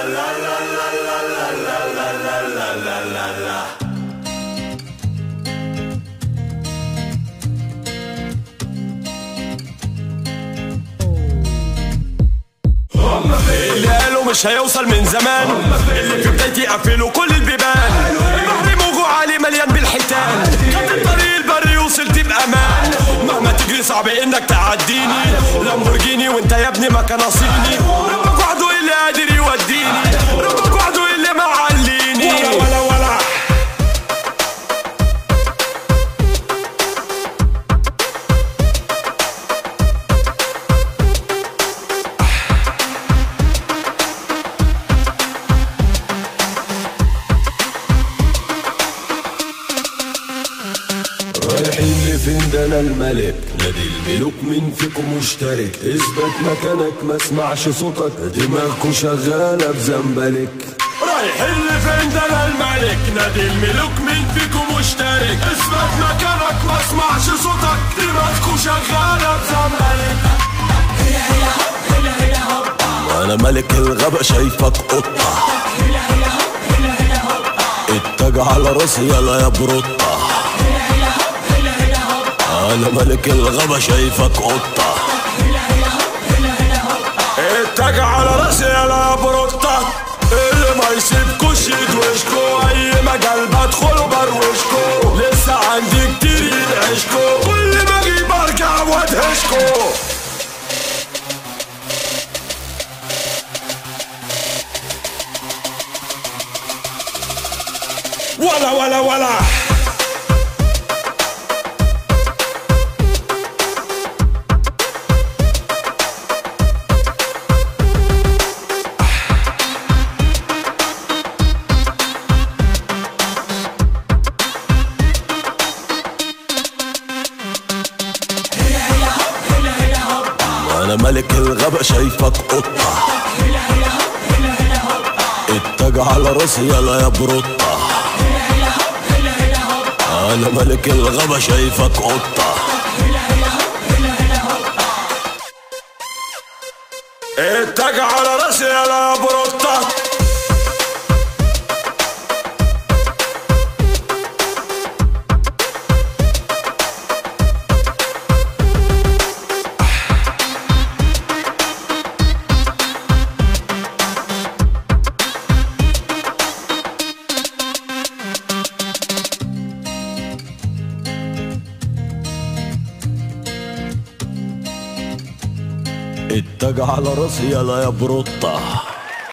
اللي قالوا مش هيوصل من زمان، اللي في بدايتي قفلوا كل البيبان. البحر موجه عالي مليان بالحيتان، خدت الطريق البري وصلت بأمان. مهما تجري صعب انك تعديني، لامبورجيني وانت يا ابني ما كان صيني. ربك وحده اللي قادر يوديني، ربك وحده اللي معليني. ولا ولا رايحين لفين ده انا الملك، نادي الملوك مين فيكم مشترك؟ اثبت مكانك ما اسمعش صوتك، دماغكوا شغالة بزنبلك. رايحين لفين ده انا الملك، نادي الملوك مين فيكم مشترك؟ اثبت مكانك ما اسمعش صوتك، دماغكوا شغالة بزنبلك. هلا هلا هوب هلا هلا هوب، وانا ملك الغابة شايفك قطة. هلا هلا هوب هلا هلا هوب، التاج على راسي يلا يا بروطة. أنا ملك الغابة شايفك قطة. التاج على راسي يا بروطة، اللي ما يسيبكوش يدوشكو، أي مجال بدخله بروشكو، لسه عندي كتير يدعشكو، كل ما أجيب أرجع وأدهشكو. ولا ولا ولا أنا ملك الغابة شايفك قطة. التاج على راسي يلا يا بروطة. أنا ملك الغابة شايفك قطة. التاج على راسي يا بروطة. التاج على راسي يلا يا بروطة.